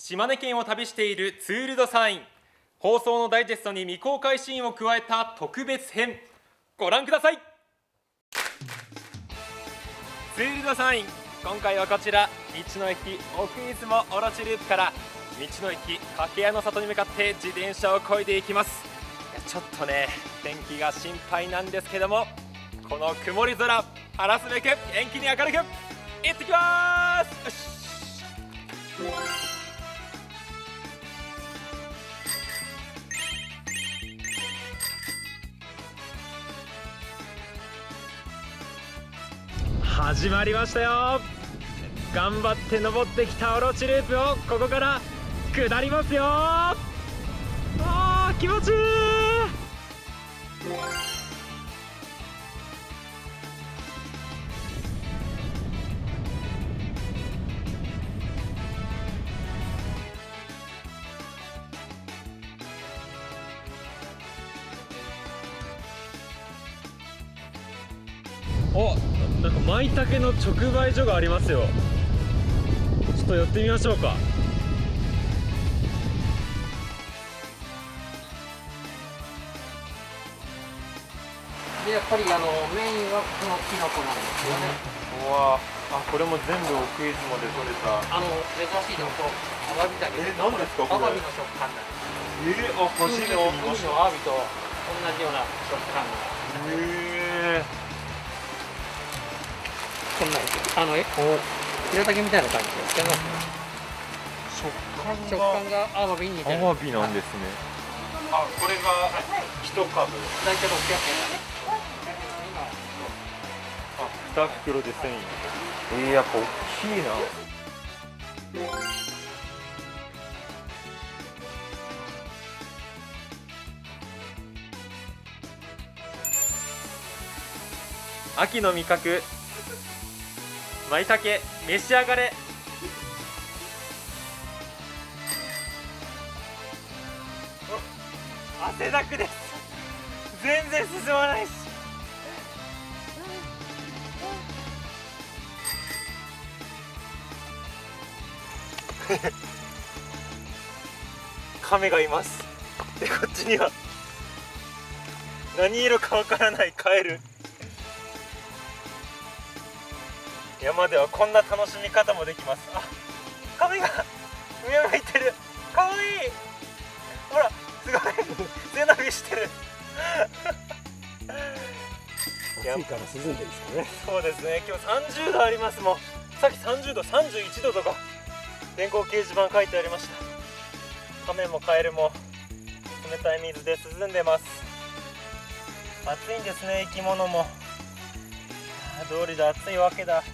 島根県を旅しているツール・ド・サイン、放送のダイジェストに未公開シーンを加えた特別編、ご覧ください。ツール・ド・サイン、今回はこちら道の駅奥出雲オロチループから道の駅掛屋の里に向かって自転車を漕いでいきます。ちょっとね天気が心配なんですけども、この曇り空晴らすべく元気に明るく行ってきます。よし、始まりましたよ。頑張って登ってきたオロチループをここから下りますよ。あー気持ちいい。お、なんか舞茸の直売所がありますよ。ちょっと寄ってみましょうか。 でやっぱりメインはこのキノコなんですよね。 うわあ、これも全部奥出雲で採れた珍しいのとアワビタケ。 何ですかこれ。 アワビの食感なんです。 あ、初めて見ました。 海のアワビと同じような食感なんです。こんなんですよ。平竹みたいな感じですけど、食感がアワビに似てる。 アワビなんですね。あ、これが一株。 大体600円。 あ、2袋で1000円。やっぱ大きいな。秋の味覚、舞茸、召し上がれ。汗だくです。全然進まないし。亀がいます。で、こっちには何色かわからないカエル。山ではこんな楽しみ方もできます。あ、亀が上を向いてる。かわいい。ほら、すごい背伸びしてる。 暑いから涼んでるんですかね。 そうですね。今日30度ありますもん。さっき30度、31度とか電光掲示板書いてありました。亀もカエルも冷たい水で涼んでます。暑いんですね、生き物も。道理で暑いわけだ。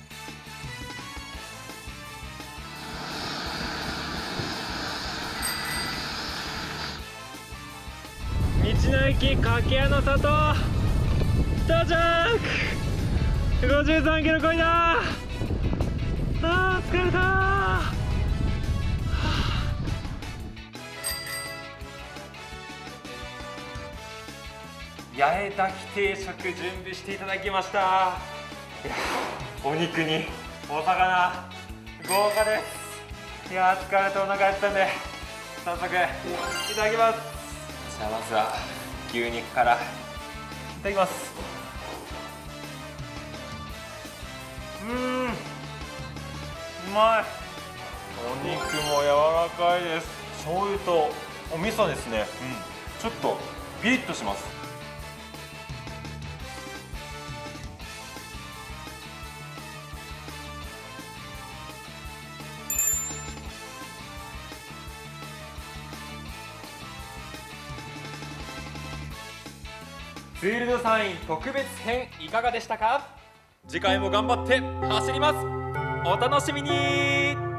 道の駅掛屋の里到着。53キロこいだ。あー疲れたー。八重炊き定食準備していただきました。いや、お肉にお魚豪華です。いや疲れてお腹減ったんで早速いただきます。じゃあまずは牛肉からいただきます。うまい。お肉も柔らかいです。醤油とお味噌ですね。ちょっとピリッとします。ツール・ド・サイン特別編いかがでしたか。次回も頑張って走ります。お楽しみに。